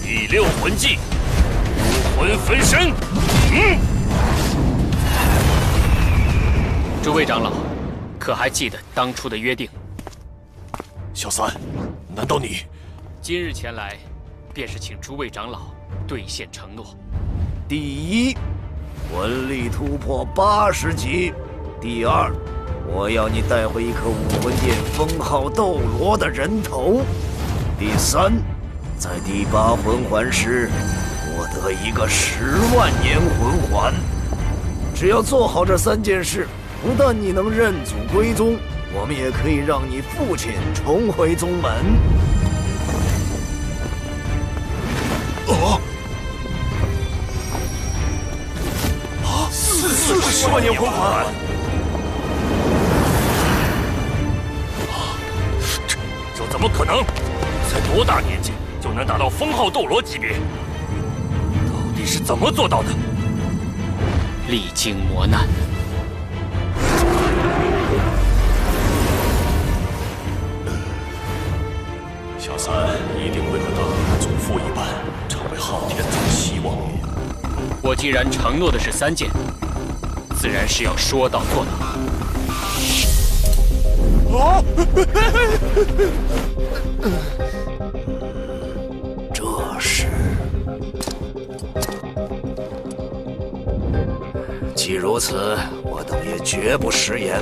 第6魂技，武魂分身。 诸位长老，可还记得当初的约定？ 小三，难道你今日前来，便是请诸位长老兑现承诺。 第1，魂力突破80级；第2，我要你带回一颗武魂殿封号斗罗的人头；第3，在第8魂环时获得一个10万年魂环。只要做好这3件事，不但你能认祖归宗，我们也可以让你父亲重回宗门。 40万年魂环！这怎么可能？才多大年纪就能达到封号斗罗级别？到底是怎么做到的？ 历经磨难。 小三一定会和当年的祖父一般，成为昊天宗希望。 我既然承诺的是3件，自然是要说到做到。 这是，既如此，我等也绝不食言。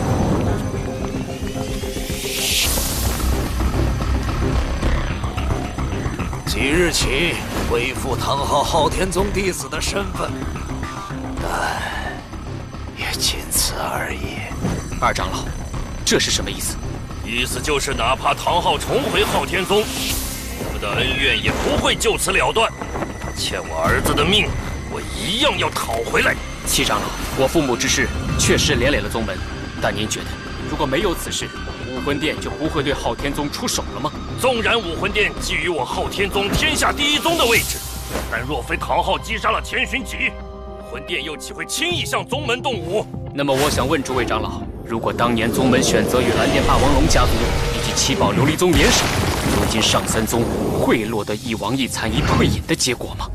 即日起，恢复唐昊昊天宗弟子的身份，但也仅此而已。 二长老，这是什么意思？ 意思就是，哪怕唐昊重回昊天宗，我们的恩怨也不会就此了断。欠我儿子的命，我一样要讨回来。 七长老，我父母之事确实连累了宗门，但您觉得，如果没有此事，武魂殿就不会对昊天宗出手了吗？ 纵然武魂殿觊觎我昊天宗天下第1宗的位置，但若非唐昊击杀了千寻疾，武魂殿又岂会轻易向宗门动武？ 那么我想问诸位长老，如果当年宗门选择与蓝电霸王龙家族以及七宝琉璃宗联手，如今上3宗会落得一亡一残一退隐的结果吗？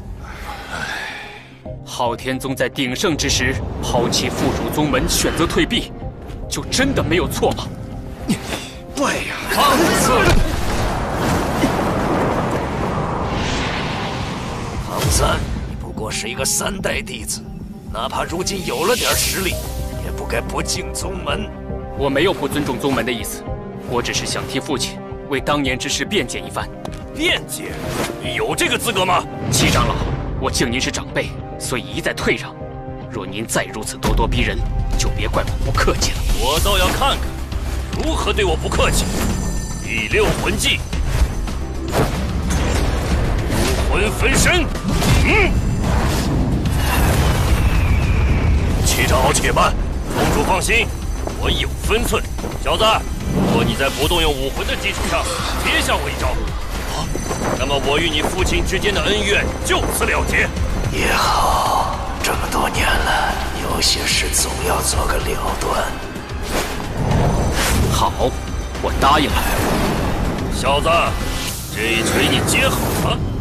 昊天宗在鼎盛之时抛弃附属宗门，选择退避，就真的没有错吗？ 对呀， 放肆！ 唐三，你不过是一个3代弟子，哪怕如今有了点实力，也不该不敬宗门。 我没有不尊重宗门的意思，我只是想替父亲为当年之事辩解一番。 辩解？你有这个资格吗？ 七长老，我敬您是长辈，所以一再退让。若您再如此咄咄逼人，就别怪我不客气了。 我倒要看看如何对我不客气。第6魂技，武魂分身。七长老且慢，宗主放心，我有分寸。小子，若你在不动用武魂的基础上接下我一招，那么我与你父亲之间的恩怨就此了结。 也好，这么多年了，有些事总要做个了断。 好，我答应了。 小子，这一锤你接好了。